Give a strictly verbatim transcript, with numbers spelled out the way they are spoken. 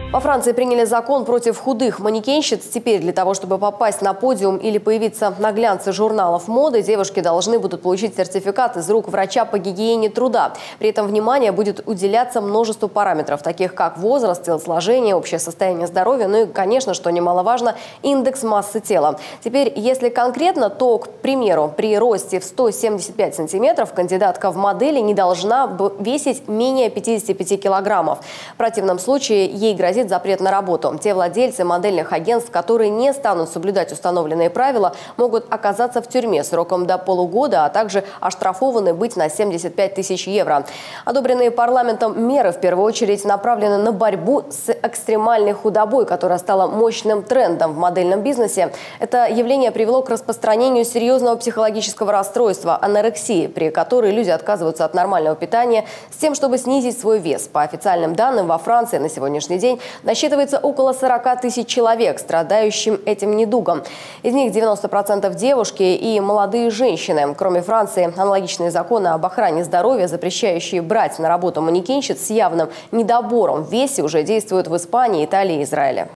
Во Франции приняли закон против худых манекенщиц. Теперь для того, чтобы попасть на подиум или появиться на глянце журналов моды, девушки должны будут получить сертификат из рук врача по гигиене труда. При этом внимание будет уделяться множеству параметров, таких как возраст, телосложение, общее состояние здоровья, ну и, конечно, что немаловажно, индекс массы тела. Теперь, если конкретно, то, к примеру, при росте в сто семьдесят пять сантиметров кандидатка в модели не должна весить менее пятидесяти пяти килограммов. В противном случае ей грозит запрет на работу. Те владельцы модельных агентств, которые не станут соблюдать установленные правила, могут оказаться в тюрьме сроком до полугода, а также оштрафованы быть на семьдесят пять тысяч евро. Одобренные парламентом меры в первую очередь направлены на борьбу с экстремальной худобой, которая стала мощным трендом в модельном бизнесе. Это явление привело к распространению серьезного психологического расстройства – анорексии, при которой люди отказываются от нормального питания с тем, чтобы снизить свой вес. По официальным данным, во Франции на сегодняшний день насчитывается около сорока тысяч человек, страдающим этим недугом. Из них девяносто процентов девушки и молодые женщины. Кроме Франции, аналогичные законы об охране здоровья, запрещающие брать на работу манекенщиц с явным недобором в весе, уже действуют в Испании, Италии и Израиле.